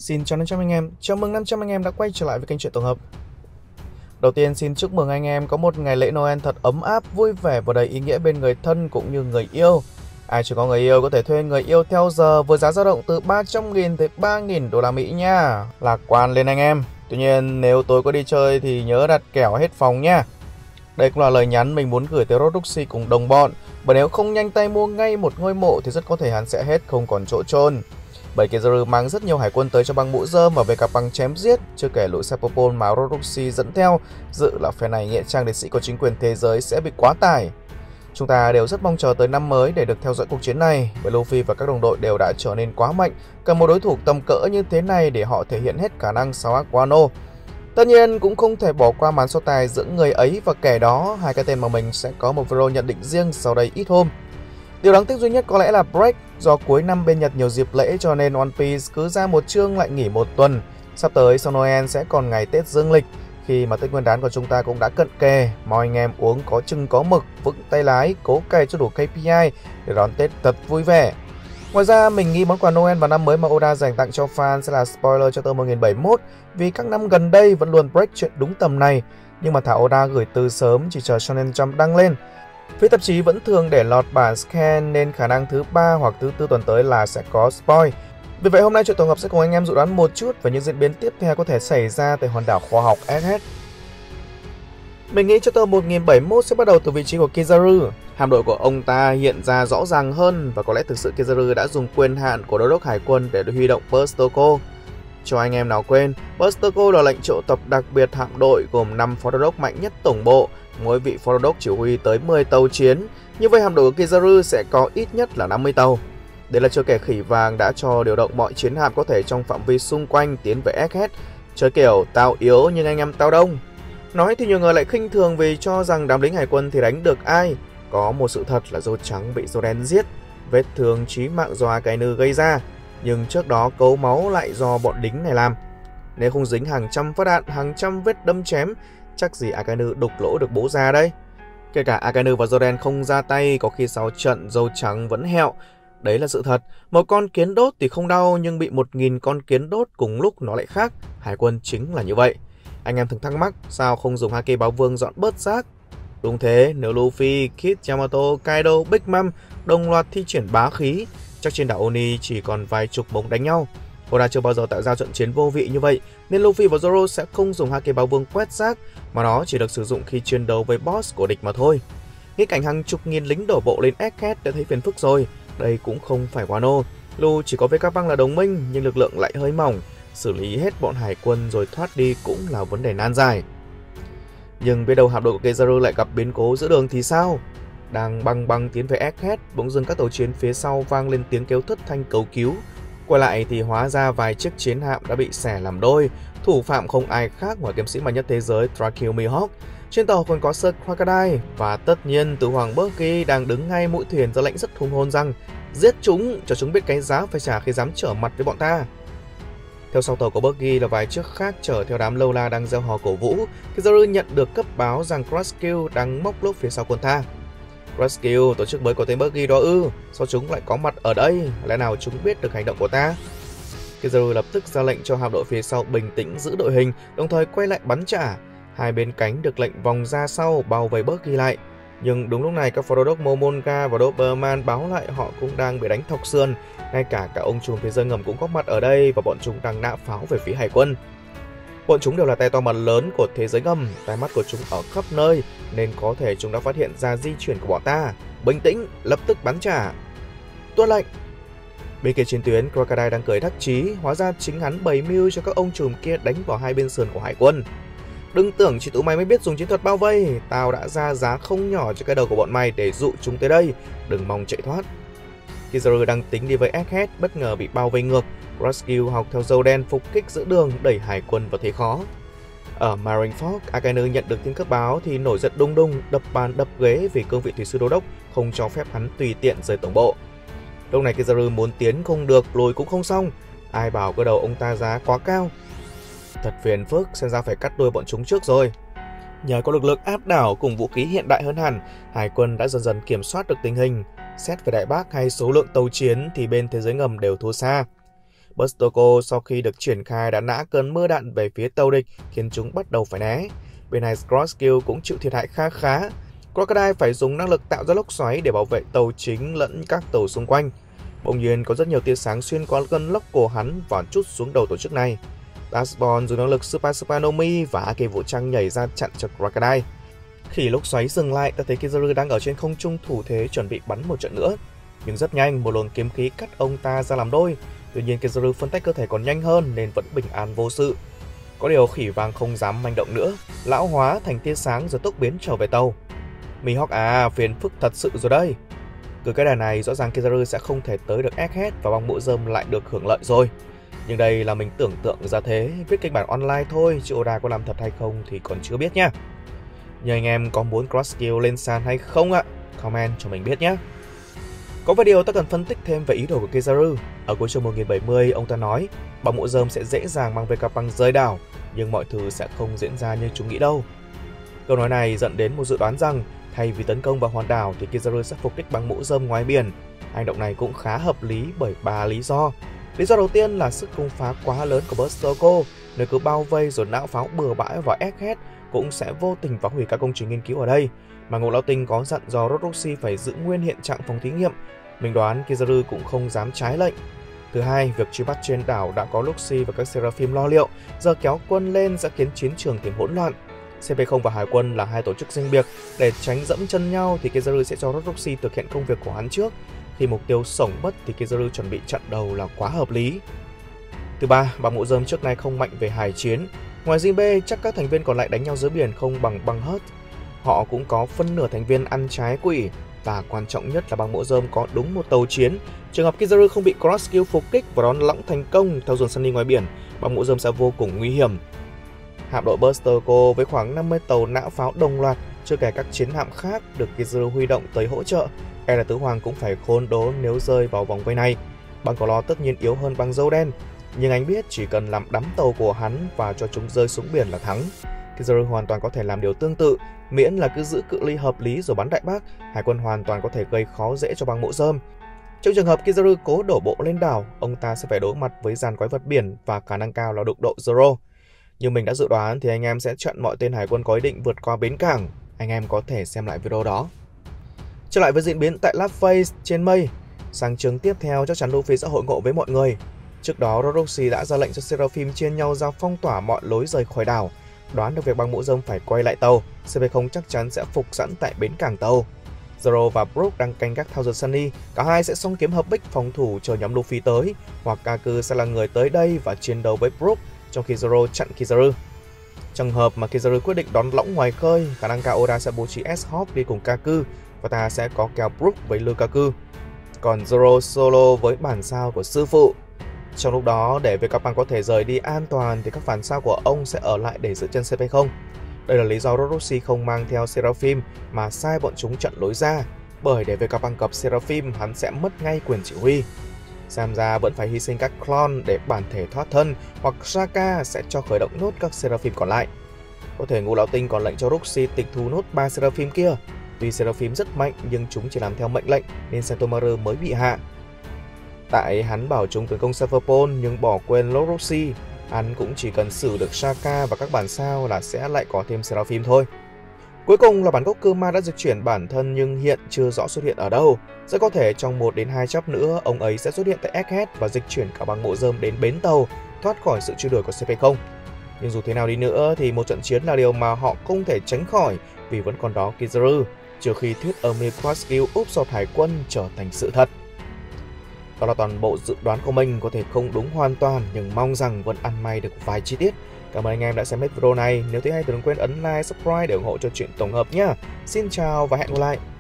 Xin chào 500 anh em, chào mừng 500 anh em đã quay trở lại với kênh Chuyện Tổng Hợp. Đầu tiên xin chúc mừng anh em có một ngày lễ Noel thật ấm áp, vui vẻ và đầy ý nghĩa bên người thân cũng như người yêu. Ai chưa có người yêu có thể thuê người yêu theo giờ với giá dao động từ 300.000 tới 3.000 đô la Mỹ nha. Lạc quan lên anh em. Tuy nhiên nếu tối có đi chơi thì nhớ đặt kẻo hết phòng nha. Đây cũng là lời nhắn mình muốn gửi tới Roduxy cùng đồng bọn, bởi nếu không nhanh tay mua ngay một ngôi mộ thì rất có thể hắn sẽ hết không còn chỗ chôn. Bởi Kizaru mang rất nhiều hải quân tới cho băng mũ rơm và về cả băng chém giết, chưa kể lũ Sepopol mà Roduxy dẫn theo, dự là phe này nghĩa trang liệt sĩ của chính quyền thế giới sẽ bị quá tải. Chúng ta đều rất mong chờ tới năm mới để được theo dõi cuộc chiến này, bởi Luffy và các đồng đội đều đã trở nên quá mạnh, cần một đối thủ tầm cỡ như thế này để họ thể hiện hết khả năng sau arc Wano. Tất nhiên cũng không thể bỏ qua màn so tài giữa người ấy và kẻ đó, hai cái tên mà mình sẽ có một video nhận định riêng sau đây ít hôm. Điều đáng tiếc duy nhất có lẽ là Break, do cuối năm bên Nhật nhiều dịp lễ cho nên One Piece cứ ra một chương lại nghỉ một tuần. Sắp tới sau Noel sẽ còn ngày Tết dương lịch, khi mà Tết Nguyên đán của chúng ta cũng đã cận kề. Mong anh em uống có chừng có mực, vững tay lái, cố cày cho đủ KPI để đón Tết thật vui vẻ. Ngoài ra mình nghĩ món quà Noel và năm mới mà Oda dành tặng cho fan sẽ là spoiler cho tờ 1071, vì các năm gần đây vẫn luôn break chuyện đúng tầm này, nhưng mà thả Oda gửi từ sớm chỉ chờ Shonen Jump đăng lên. Phía tạp chí vẫn thường để lọt bản scan nên khả năng thứ 3 hoặc thứ 4 tuần tới là sẽ có spoil. Vì vậy hôm nay Chuyện Tổng Hợp sẽ cùng anh em dự đoán một chút về những diễn biến tiếp theo có thể xảy ra tại hòn đảo khoa học Egghead. Mình nghĩ chapter 1071 sẽ bắt đầu từ vị trí của Kizaru. Hạm đội của ông ta hiện ra rõ ràng hơn và có lẽ thực sự Kizaru đã dùng quyền hạn của đô đốc hải quân để huy động Berserker. Cho anh em nào quên, Berserker là lệnh triệu tập đặc biệt hạm đội gồm 5 phó đô đốc mạnh nhất tổng bộ, mỗi vị phó đô đốc chỉ huy tới 10 tàu chiến. Như vậy hạm đội của Kizaru sẽ có ít nhất là 50 tàu. Đây là chưa kể khỉ vàng đã cho điều động mọi chiến hạm có thể trong phạm vi xung quanh tiến về Egghead. Chơi kiểu tao yếu nhưng anh em tao đông. Nói thì nhiều người lại khinh thường vì cho rằng đám lính hải quân thì đánh được ai. Có một sự thật là Dâu Trắng bị Dâu Đen giết, vết thương chí mạng do Akainu gây ra, nhưng trước đó cấu máu lại do bọn lính này làm. Nếu không dính hàng trăm phát đạn, hàng trăm vết đâm chém, chắc gì Akainu đục lỗ được bố ra đây. Kể cả Akainu và Dâu Đen không ra tay, có khi sau trận Dâu Trắng vẫn hẹo. Đấy là sự thật. Một con kiến đốt thì không đau, nhưng bị 1000 con kiến đốt cùng lúc nó lại khác. Hải quân chính là như vậy. Anh em thường thắc mắc sao không dùng Haki Báo Vương dọn bớt rác? Đúng thế, nếu Luffy, Kid, Yamato, Kaido, Big Mom đồng loạt thi triển bá khí, chắc trên đảo Oni chỉ còn vài chục bóng đánh nhau. Oda chưa bao giờ tạo ra trận chiến vô vị như vậy, nên Luffy và Zoro sẽ không dùng Haki Báo Vương quét rác, mà nó chỉ được sử dụng khi chiến đấu với boss của địch mà thôi. Nghĩ cảnh hàng chục nghìn lính đổ bộ lên Egghead đã thấy phiền phức rồi. Đây cũng không phải Wano. Lu chỉ có Vegapunk là đồng minh nhưng lực lượng lại hơi mỏng. Xử lý hết bọn hải quân rồi thoát đi cũng là vấn đề nan giải. Nhưng biết đâu hạm đội của Kizaru lại gặp biến cố giữa đường thì sao? Đang băng tiến về Egghead, bỗng dưng các tàu chiến phía sau vang lên tiếng kêu thất thanh cầu cứu. Quay lại thì hóa ra vài chiếc chiến hạm đã bị xẻ làm đôi. Thủ phạm không ai khác ngoài kiếm sĩ mạnh nhất thế giới Dracula Mihawk. Trên tàu còn có Sir Crocodile và tất nhiên Tứ Hoàng Buggy đang đứng ngay mũi thuyền ra lệnh rất hung hồn rằng giết chúng, cho chúng biết cái giá phải trả khi dám trở mặt với bọn ta. Theo sau tàu của Buggy là vài chiếc khác chở theo đám lâu la đang gieo hò cổ vũ. Kizaru nhận được cấp báo rằng Crosskill đang móc lốp phía sau quân ta. Crosskill, tổ chức mới của tên Buggy đó ư? Sao chúng lại có mặt ở đây? Lẽ nào chúng biết được hành động của ta? Kizaru lập tức ra lệnh cho hạm đội phía sau bình tĩnh giữ đội hình, đồng thời quay lại bắn trả. Hai bên cánh được lệnh vòng ra sau bao vây Buggy lại. Nhưng đúng lúc này các phó đô đốc Momonga và Doberman báo lại họ cũng đang bị đánh thọc sườn. Ngay cả ông trùm thế giới ngầm cũng có mặt ở đây và bọn chúng đang nã pháo về phía hải quân. Bọn chúng đều là tay to mặt lớn của thế giới ngầm, tai mắt của chúng ở khắp nơi nên có thể chúng đã phát hiện ra di chuyển của bọn ta. Bình tĩnh, lập tức bắn trả. Tuân lệnh. Bên kia chiến tuyến, Crocodile đang cười đắc chí, hóa ra chính hắn bày mưu cho các ông trùm kia đánh vào hai bên sườn của hải quân. Đừng tưởng chỉ tụi mày mới biết dùng chiến thuật bao vây, tao đã ra giá không nhỏ cho cái đầu của bọn mày để dụ chúng tới đây, đừng mong chạy thoát. Kizaru đang tính đi với Egghead, bất ngờ bị bao vây ngược. Crosskill học theo Dâu Đen phục kích giữa đường, đẩy hải quân vào thế khó. Ở Marineford, Akainu nhận được tin cấp báo thì nổi giận đung đung, đập bàn đập ghế vì cương vị thủy sư đô đốc không cho phép hắn tùy tiện rời tổng bộ. Lúc này Kizaru muốn tiến không được, lùi cũng không xong. Ai bảo cái đầu ông ta giá quá cao. Thật phiền phức, xem ra phải cắt đuôi bọn chúng trước rồi. Nhờ có lực lượng áp đảo cùng vũ khí hiện đại hơn hẳn, hải quân đã dần dần kiểm soát được tình hình. Xét về Đại Bác hay số lượng tàu chiến thì bên thế giới ngầm đều thua xa. Berserker sau khi được triển khai đã nã cơn mưa đạn về phía tàu địch khiến chúng bắt đầu phải né. Bên này Crossskill cũng chịu thiệt hại khá. Crocodile phải dùng năng lực tạo ra lốc xoáy để bảo vệ tàu chính lẫn các tàu xung quanh. Bỗng nhiên có rất nhiều tia sáng xuyên qua cơn lốc của hắn và trút xuống đầu tổ chức này. Dashborn dùng năng lực Supanomi và Ake vũ trang nhảy ra chặn cho Crocodile. Khi lốc xoáy dừng lại, ta thấy Kizaru đang ở trên không trung thủ thế chuẩn bị bắn một trận nữa. Nhưng rất nhanh, một luồng kiếm khí cắt ông ta ra làm đôi. Tuy nhiên Kizaru phân tách cơ thể còn nhanh hơn nên vẫn bình an vô sự. Có điều khỉ vàng không dám manh động nữa, lão hóa thành tia sáng rồi tốc biến trở về tàu. Mihawk à, phiền phức thật sự rồi đây. Từ cái đà này rõ ràng Kizaru sẽ không thể tới được Egghead và băng mũ rơm lại được hưởng lợi rồi. Nhưng đây là mình tưởng tượng ra thế, viết kịch bản online thôi, chứ Oda có làm thật hay không thì còn chưa biết nhá. Nhưng anh em có muốn Crossskill lên sàn hay không ạ? Comment cho mình biết nhé. Có vài điều ta cần phân tích thêm về ý đồ của Kizaru. Ở cuối chương 1070, ông ta nói băng mũ rơm sẽ dễ dàng mang Vegapunk rơi đảo, nhưng mọi thứ sẽ không diễn ra như chúng nghĩ đâu. Câu nói này dẫn đến một dự đoán rằng thay vì tấn công vào hòn đảo thì Kizaru sẽ phục kích băng mũ rơm ngoài biển. Hành động này cũng khá hợp lý bởi 3 lý do. Lý do đầu tiên là sức công phá quá lớn của Berserker, nếu cứ bao vây rồi nã pháo bừa bãi vào Egghead cũng sẽ vô tình phá hủy các công trình nghiên cứu ở đây. Mà Ngộ Lão Tinh có dặn dò Rodoxy phải giữ nguyên hiện trạng phòng thí nghiệm. Mình đoán Kizaru cũng không dám trái lệnh. Thứ hai, việc truy bắt trên đảo đã có Luxy và các Seraphim lo liệu, giờ kéo quân lên sẽ khiến chiến trường thêm hỗn loạn. CP0 và Hải quân là hai tổ chức riêng biệt, để tránh dẫm chân nhau thì Kizaru sẽ cho Rodoxy thực hiện công việc của hắn trước. Khi mục tiêu sổng mất thì Kizaru chuẩn bị chặn đầu là quá hợp lý. Thứ ba, băng mũ rơm trước nay không mạnh về hải chiến. Ngoài Jinbe, chắc các thành viên còn lại đánh nhau dưới biển không bằng băng hớt. Họ cũng có phân nửa thành viên ăn trái quỷ. Và quan trọng nhất là băng mũ rơm có đúng một tàu chiến. Trường hợp Kizaru không bị Crossskill phục kích và đón lõng thành công theo dồn Sunny ngoài biển, băng mũ rơm sẽ vô cùng nguy hiểm. Hạm đội Berserker với khoảng 50 tàu nã pháo đồng loạt, chưa kể các chiến hạm khác được Kizaru huy động tới hỗ trợ. E là Tứ Hoàng cũng phải khốn đốn nếu rơi vào vòng vây này. Băng Cỏ Lo tất nhiên yếu hơn băng Dâu Đen, nhưng anh biết chỉ cần làm đắm tàu của hắn và cho chúng rơi xuống biển là thắng. Kizaru hoàn toàn có thể làm điều tương tự, miễn là cứ giữ cự ly hợp lý rồi bắn đại bác. Hải quân hoàn toàn có thể gây khó dễ cho băng mũ rơm. Trong trường hợp Kizaru cố đổ bộ lên đảo, ông ta sẽ phải đối mặt với dàn quái vật biển và khả năng cao là đụng độ Zoro. Như mình đã dự đoán thì anh em sẽ chặn mọi tên hải quân có ý định vượt qua bến cảng. Anh em có thể xem lại video đó. Trở lại với diễn biến tại Lapface trên mây. Sang chương tiếp theo chắc chắn Luffy sẽ hội ngộ với mọi người. Trước đó Rodoxy đã ra lệnh cho Seraphim chia nhau ra phong tỏa mọi lối rời khỏi đảo. Đoán được việc băng mũ rơm phải quay lại tàu, CP0 chắc chắn sẽ phục sẵn tại bến cảng tàu. Zoro và Brook đang canh gác Thousand Sunny, cả hai sẽ song kiếm hợp bích phòng thủ chờ nhóm Luffy tới, hoặc Kaku sẽ là người tới đây và chiến đấu với Brook, trong khi Zoro chặn Kizaru. Trường hợp mà Kizaru quyết định đón lõng ngoài khơi, khả năng cao Oda sẽ bố trí S-Hawk đi cùng Kaku và ta sẽ có kèo Brook với Lukaku. Còn Zoro solo với bản sao của sư phụ. Trong lúc đó, để Vegapunk có thể rời đi an toàn thì các phản sao của ông sẽ ở lại để giữ chân CP0. Đây là lý do Rodoxy không mang theo Seraphim mà sai bọn chúng chặn lối ra, bởi để Vegapunk gặp Seraphim hắn sẽ mất ngay quyền chỉ huy. Xem ra vẫn phải hy sinh các clone để bản thể thoát thân, hoặc Sokka sẽ cho khởi động nốt các Seraphim còn lại. Có thể Ngũ Lão Tinh còn lệnh cho Roxy tịch thu nốt 3 Seraphim kia. Tuy Seraphim rất mạnh nhưng chúng chỉ làm theo mệnh lệnh nên Sentomaru mới bị hạ. Tại hắn bảo chúng tấn công Cypherpole nhưng bỏ quên Roxy, hắn cũng chỉ cần xử được Sokka và các bản sao là sẽ lại có thêm Seraphim thôi. Cuối cùng là bản gốc Kuma đã dịch chuyển bản thân nhưng hiện chưa rõ xuất hiện ở đâu. Rất có thể trong 1 đến 2 chap nữa ông ấy sẽ xuất hiện tại Egghead và dịch chuyển cả băng mũ rơm đến bến tàu, thoát khỏi sự truy đuổi của CP0. Nhưng dù thế nào đi nữa thì một trận chiến là điều mà họ không thể tránh khỏi vì vẫn còn đó Kizaru, trừ khi thuyết Omni Crossskill úp sọt hải quân trở thành sự thật. Đó là toàn bộ dự đoán của mình, có thể không đúng hoàn toàn nhưng mong rằng vẫn ăn may được vài chi tiết. Cảm ơn anh em đã xem hết video này. Nếu thấy hay thì đừng quên ấn like, subscribe để ủng hộ cho chuyện tổng hợp nhé. Xin chào và hẹn gặp lại.